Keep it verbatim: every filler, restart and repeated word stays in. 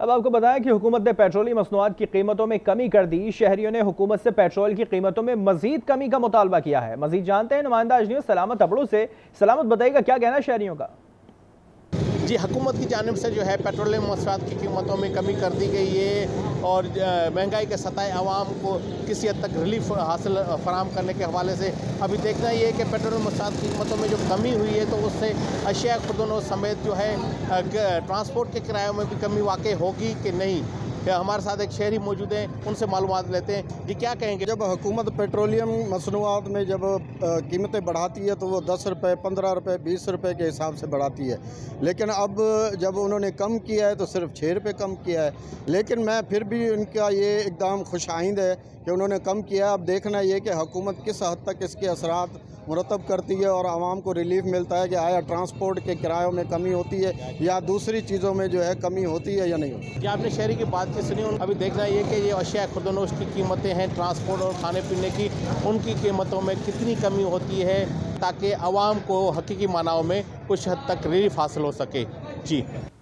अब आपको बताया कि हुकूमत ने पेट्रोली मसनूआत की कीमतों में कमी कर दी। शहरियों ने हुकूमत से पेट्रोल की कीमतों में मजीद कमी का मुतालबा किया है। मजीद जानते हैं नुमाइंदा आज न्यूज़ सलामत अबड़ू से। सलामत, बताइएगा क्या कहना है शहरियों का। जी, हुकूमत की जानिब से जो है पेट्रोलियम मसनूआत की कीमतों में कमी कर दी गई है और महंगाई के सताए आवाम को किसी हद तक रिलीफ हासिल फराम करने के हवाले से अभी देखना ये है कि पेट्रोलियम मसनूआत की कीमतों में जो कमी हुई है तो उससे अशिया खुर्दनों समेत जो है ट्रांसपोर्ट के किरायों में भी कमी वाकई होगी कि नहीं। हमारे साथ एक शहरी मौजूद हैं, उनसे मालूमात लेते हैं। जी, क्या कहेंगे? जब हुकूमत पेट्रोलियम मसनूआत में जब कीमतें बढ़ाती है तो वो दस रुपये, पंद्रह रुपये, बीस रुपये के हिसाब से बढ़ाती है, लेकिन अब जब उन्होंने कम किया है तो सिर्फ छः रुपये कम किया है। लेकिन मैं फिर भी उनका ये एकदम खुशाइंद है कि उन्होंने कम किया। अब देखना ये कि हुकूमत किस हद तक इसके असरात मुरतब करती है और आवाम को रिलीफ मिलता है कि आया ट्रांसपोर्ट के किरायों में कमी होती है या दूसरी चीज़ों में जो है कमी होती है या नहीं होती। क्या आपने शहरी की बातचीत सुनी? अभी देखना ये कि ये अशिया खुर्दनोश की कीमतें हैं, ट्रांसपोर्ट और खाने पीने की, उनकी कीमतों में कितनी कमी होती है ताकि आवाम को हकीकी मानाओं में कुछ हद तक रिलीफ हासिल हो सके। जी।